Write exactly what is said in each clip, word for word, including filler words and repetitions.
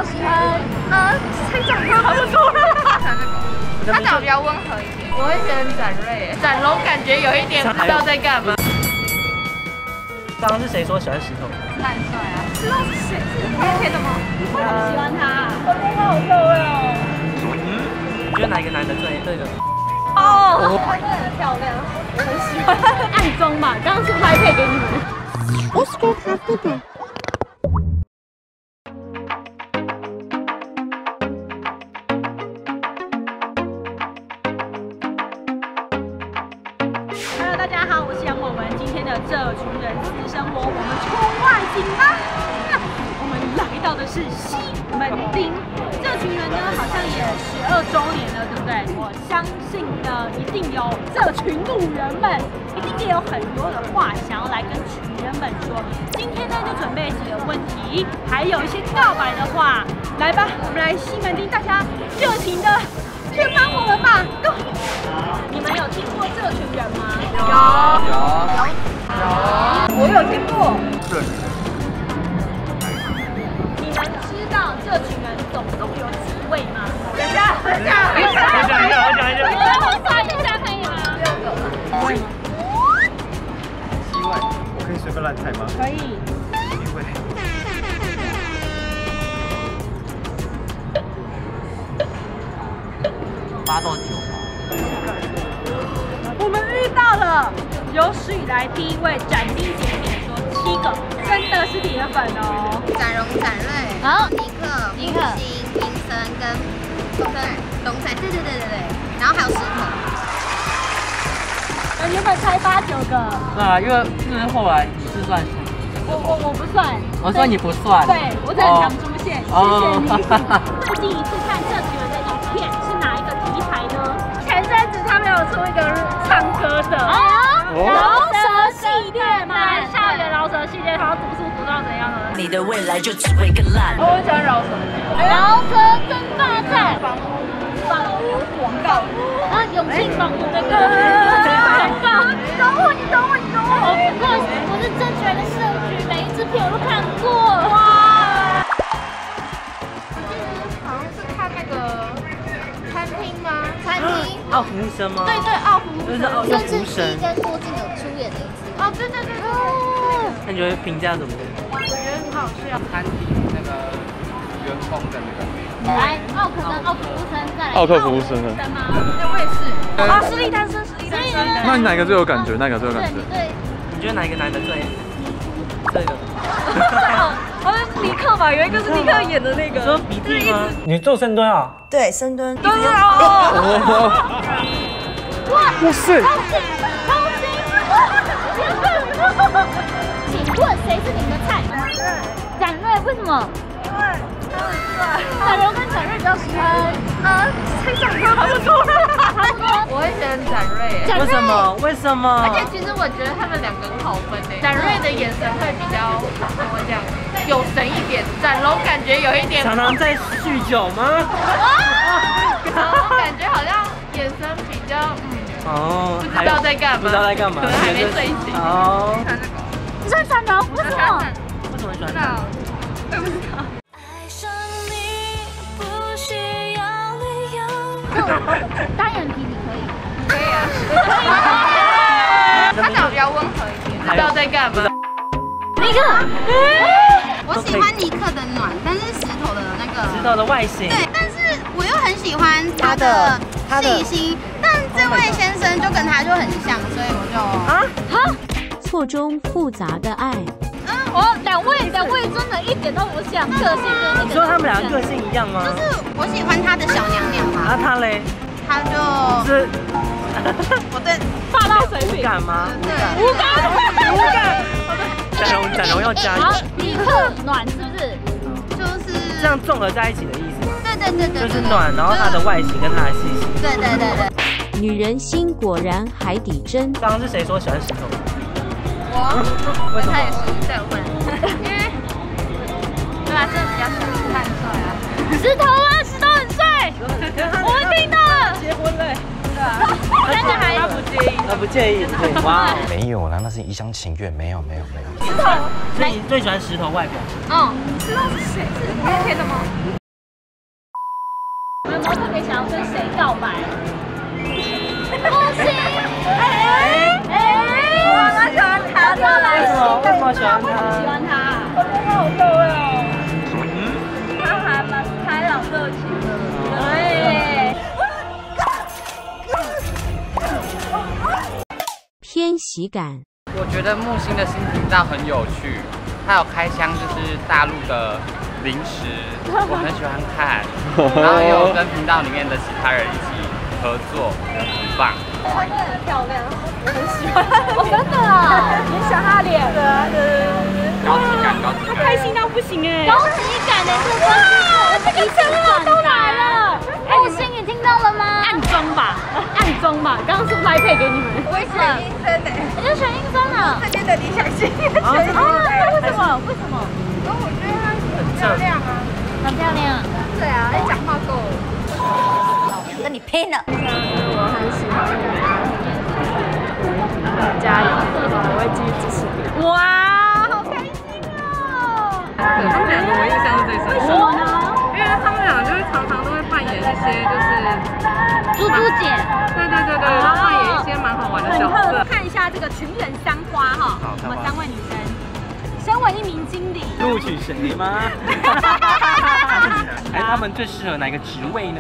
较喜欢呃，谁长得差不多了？看这个，他长得比较温和一点。我会选展瑞，展龙感觉有一点不知道在干嘛。 刚刚是谁说喜欢石头？ 他很帅啊！知道是谁？是天天的吗？你为什么喜欢他？我觉得他好漂亮哦。 嗯，你觉得哪一个男的最这个？ 哦，他真的很漂亮，我很喜欢。暗中嘛，刚刚是拍配给你们。Oscar Capital。Hello， 大家好，我是杨伟文。今天的这群人私生活，我们出外景啦！我们来到的是西门町。这群人呢，好像也十二周年了，对不对？我相信呢，一定有这群路人们，一定也有很多的话想要来跟群人们说。今天呢，就准备几个问题，还有一些告白的话。来吧，我们来西门町，大家热情的去帮我们吧 ！Go！ 你们有听过这群人吗？有，有，有，我有听过。是。你们知道这群人总共有几位吗？等一下，等一下，等一下，我讲一下，我讲一下。你们我算一下可以吗？六个。 七位。我可以随便乱猜吗？ 可以。 七位。八到九吧。 我们遇到了有史以来第一位斩钉截铁说七个，真的是铁粉哦。 展荣、展瑞，好，尼克、尼克、星、银森跟东仔、东仔，对对对对对，然后还有石头。 我原本猜八九个。 对啊，因为因为后来你是算。 我我我不算。 我说你不算。 对，我只很常出现。谢谢你。最近一次看这群人的影片是哪一个题材呢？前阵子他们有出一个唱歌的。饶舌系列嘛，校园饶舌系列，他要读书读到怎样呢？ 你的未来就只会更烂。 我很喜欢饶舌。饶舌争霸战，房屋房屋广告啊，永庆房屋那个广告，你懂我，你懂我，你懂我。不过我是这群人的社区，每一支片我都看过。哇！好像是看那个餐厅吗？餐厅。 奥服务生吗？ 对对，奥服务生。 就是奥服务生。 跟郭靖有出演的一次。 哦，对对对对。 那你觉得评价怎么样？ 我觉得很好笑。 餐厅那个员工的那个。 来，奥克跟奥服务生再来。 奥克服务生呢？ 对，我也是。啊，实力单身，实力单身。 那你哪个最有感觉？哪个最有感觉？ 对。 你觉得哪一个男的最这个？ 好像是尼克吧，有一个是尼克演的那个。 你说鼻涕吗？你做深蹲啊？ 对，深蹲。 对哦。哇！ 哇塞！ 超行，超行！请问谁是你的菜？展瑞，为什么？因为他很帅。展荣跟展瑞比较喜欢呃，谁长得差不多了？差不多。我会选展瑞。 为什么？为什么？ 而且其实我觉得他们两个很好分诶。展瑞的眼神会比较怎么讲，有神一点。展龙感觉有一点常常在酗酒吗？ 然后感觉好像眼神比较嗯。哦，不知道在干嘛， 不知道在干嘛， 还没睡醒。哦，看这个，你喜欢展荣？为什么？ 为什么喜欢展荣？ 我也不知道。爱上你不需要理由。单眼皮你可以？可以啊。他长得比较温和一点，不知道在干嘛。尼克， 我喜欢尼克的暖，但是石头的那个石头的外形。 对，但是我又很喜欢他的细心。这位先生就跟他就很像，所以我就啊哈，错综复杂的爱。 嗯，哦，两位两位真的一点都不像，个性跟你说他们两个个性一样吗？ 就是我喜欢他的小娘娘嘛。 啊，他嘞？ 他就是我对霸道水平。 无感吗？ 对， 无感，无感。 展荣，展荣要加油。 好，尼克暖是不是？ 就是这样综合在一起的意思吗？ 对对对对， 就是暖，然后他的外形跟他的细心。 对对对对。 女人心果然海底针。 刚刚是谁说喜欢石头？ 我，我他也是在问，因为对啊，真的比较喜欢看帅啊。石头啊，石头很帅，我们听到了。结婚了，对啊，但是还他不介意， 他不介意。哇， 没有啦，那是一厢情愿，没有没有没有。 石头， 所以你最喜欢石头外表？ 嗯，知道是谁？是天天的吗？ 没有特别想要跟谁告白？木星，哎哎，我蛮喜欢他的。 为什么？为什么喜欢他？ 喜欢他？我觉得好可爱哦。嗯，他还蛮开朗热情的。对。 偏喜感。 我觉得木星的新频道很有趣，它有开箱就是大陆的零食，我很喜欢看，然后也有跟频道里面的其他人一起合作，很棒。 她真的很漂亮，我很喜欢。哦，真的啊？你喜欢她的脸？对啊，对对对。 高级感，高级感。 开心到不行哎！高级感的这个，这个真的都来了。木星，你听到了吗？暗装吧，暗装吧。刚刚是不是来配给你们？ 我会选医生诶， 你就选英生了。 这边的理想型。 啊，为什么？为什么？ 因为我觉得她很漂亮啊， 很漂亮。 对啊，她讲话够。 跟你拼了！ 我很喜欢加油，我会继续支持你。 哇，好开心哦！ 对，他们两个我印象是最深刻。 为什么呢？ 因为他们俩就是常常都会扮演一些就是猪猪姐， 对对对对，然后扮演一些蛮好玩的角色。 看一下这个群人三花哈，我们三位女生，身为一名经理， 录取谁吗？哎，他们最适合哪个职位呢？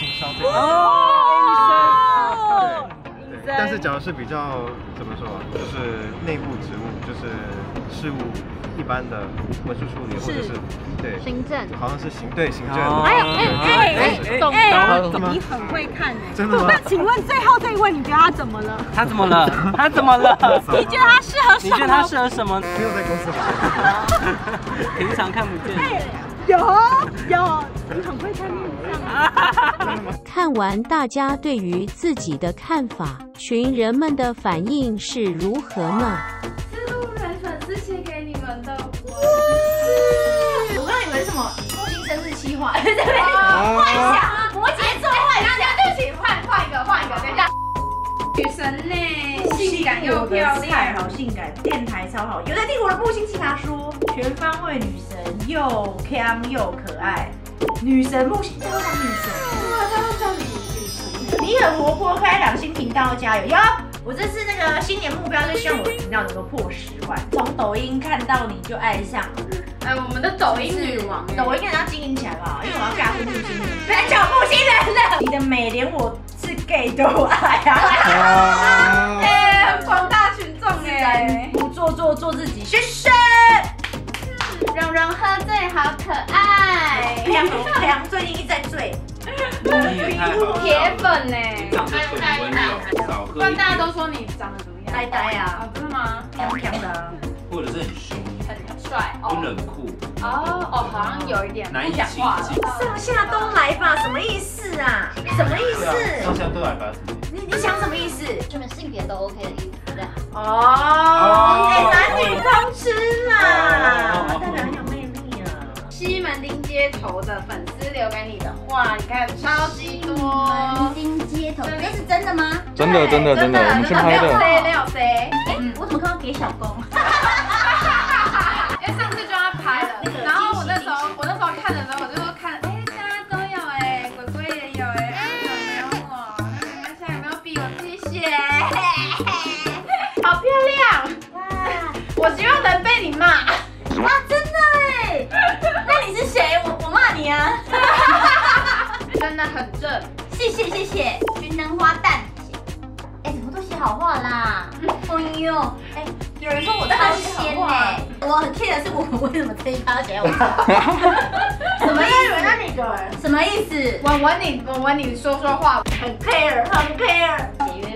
哦， 对，但是假如是比较怎么说，就是内部职务，就是事务一般的文书处理，或者是对行政， 好像是行对行政。 哎哎哎，懂哎，你很会看哎， 真的吗？ 那请问最后这一位，你觉得他怎么了？ 他怎么了？他怎么了？ 你觉得他适合什么？ 你觉得他适合什么？ 没有在公司好。 平常看不见。 有有，你很会看面相。 看完大家对于自己的看法，群人们的反应是如何呢？ 是路人粉丝写给你们的。我刚以为什么木星生日企划，对不对？幻想，摩羯座幻想。对不起，换换一个，换一个，等一下。女神呢，性感又漂亮， 好性感，电台超好。有在听我的木星奇葩说，全方位女神，又强又可爱。女神木星，这个叫女神。哇，他们叫你女神。你很活泼开朗，新频道加油！哟，我这次那个新年目标就希望我的频道能够破十万。从抖音看到你就爱上了。 哎，我们的抖音女王， 抖音要经营起来吧，因为我要嫁入木星人。不要叫木星人了，你的美连我是 gay 都爱啊！ 哎，广大群众哎， 不做做做自己，谢谢。 蓉蓉喝醉好可爱， 亮亮最近一直在醉， 铁粉呢， 长得很温柔，少喝。 不然大家都说你长得怎么样？ 呆呆啊， 真的吗？ 强强的， 或者是很凶， 很帅， 很冷酷。 哦哦，好像有一点难以亲不讲话。 近。 上下都来吧，什么意思啊？什么意思？ 上下都来吧。 你你想什么意思？ 就们性别都 OK 的意思，这样。 哦，哎，男女通吃嘛，代表很有魅力啊。 西门町街头的粉丝留给你的话，你看超级多。西门町街头，这是真的吗？ 真的真的真的，我们去拍的。 没有 C 没有 C。 哎，我怎么看到给小公？ 因为上次就要拍了，然后我那时候我那时候看的时候，我就说看，哎，大家都有哎，鬼鬼也有哎，有没有我？你们现在有没有比我自己写？好漂亮！哇，我希望能被你骂。 哇，真的哎！那你是谁？我我骂你啊！ 真的很正， 谢谢谢谢，云南花旦。哎，怎么都写好话啦？哎呦，哎，有人说我超仙哎，我很 care 的是我们为什么这一趴写我？什么意思？那那个什么意思？ 文文你文文你说说话， 很 care 很 care。解约。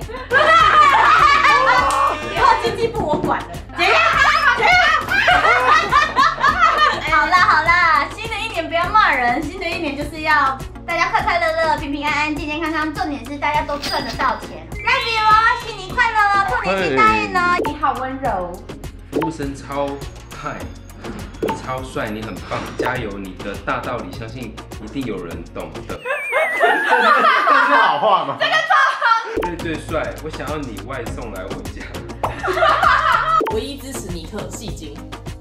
以后经济部我管了。解约。好啦好啦，新的一年不要骂人，新的一年就是要大家快快乐乐、平平安安、健健康康，重点是大家都赚得到钱。Love you 哦，新年快乐哦，兔年行大运哦，你好温柔。 服务生超嗨，你超帅，你很棒，加油！你的大道理，相信一定有人懂的。 这是好话吗？ 这个超好。 对对帅，我想要你外送来我家。 唯一支持尼克戏精。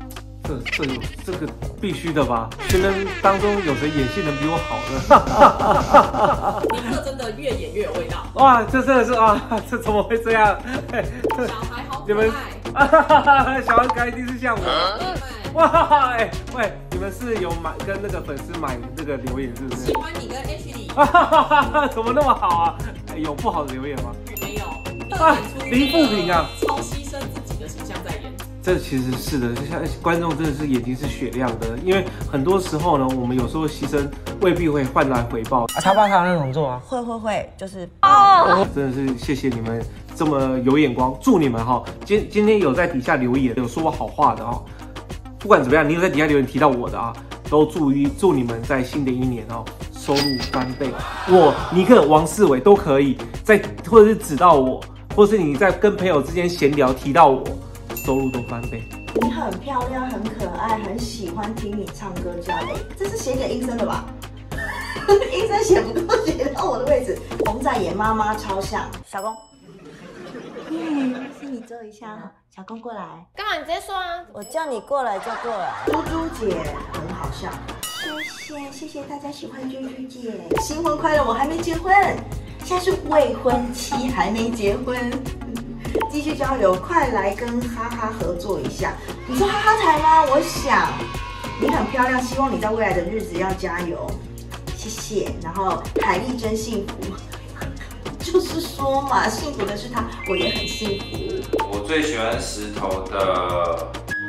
这这有这个必须的吧？学生当中有谁演戏能比我好的？ 尼克真的越演越有味道。 哇，这真的是啊，这怎么会这样？ 小孩好你们可爱， 小孩可一定是像我。哇，哎、欸、喂，你们是有买跟那个粉丝买那个留言是不是？ 喜欢你跟 H 里。 怎么那么好啊？欸、有不好的留言吗？ 没有。 啊，零负评啊！ 超牺牲自己的形象在演。 这其实是的，就像观众真的是眼睛是雪亮的，因为很多时候呢，我们有时候牺牲未必会换来回报。 啊，他爸他那种做啊？ 会会会，就是哦，真的是谢谢你们这么有眼光，祝你们哈，今今天有在底下留言有说我好话的哈，不管怎么样，你有在底下留言提到我的啊，都祝于祝你们在新的一年哦，收入翻倍。我尼克、王世伟都可以在，或者是指到我，或是你在跟朋友之间闲聊提到我。收入都翻倍。 你很漂亮，很可爱，很喜欢听你唱歌这样。哎，这是写给医生的吧？医生写不够，写到我的位置。洪仔演妈妈超像。小公，耶，是你坐一下哈。小公过来。 干嘛？你直接说啊！ 我叫你过来就过来。猪猪姐很好笑。谢谢谢谢大家喜欢猪猪姐。新婚快乐！我还没结婚，现在是未婚妻，还没结婚。继续交流，快来跟哈哈合作一下。你说哈哈台吗？我想你很漂亮，希望你在未来的日子要加油，谢谢。然后海丽真幸福，就是说嘛，幸福的是他，我也很幸福。 我最喜欢石头的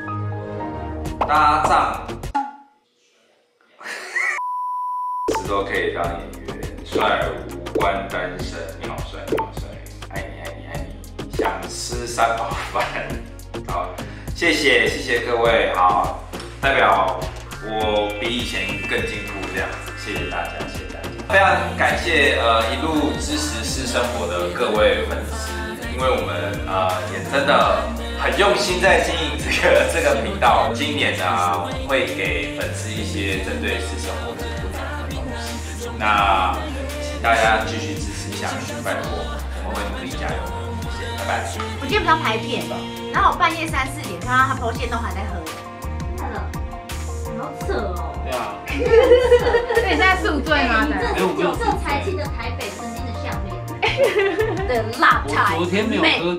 搭档，石头可以当演员，帅无关单身，你好帅，你好帅，爱你爱你爱你。想吃三宝饭，好，谢谢谢谢各位，好，代表我比以前更进步这样子，谢谢大家，谢谢大家，非常感谢呃一路支持私生活的各位粉丝，因为我们呃也真的很用心在经营这个这个频道，今年呢会给粉丝一些针对私生活不同的东西，那请大家继续支持下去，拜托，我们会努力加油。 我今天不要拍片，然后我半夜三四点看到他剖线都还在喝，看了，好扯哦。 对啊。 那你现在宿醉吗？ 这这才记得台北曾经的项链的辣茶。 我昨天没有喝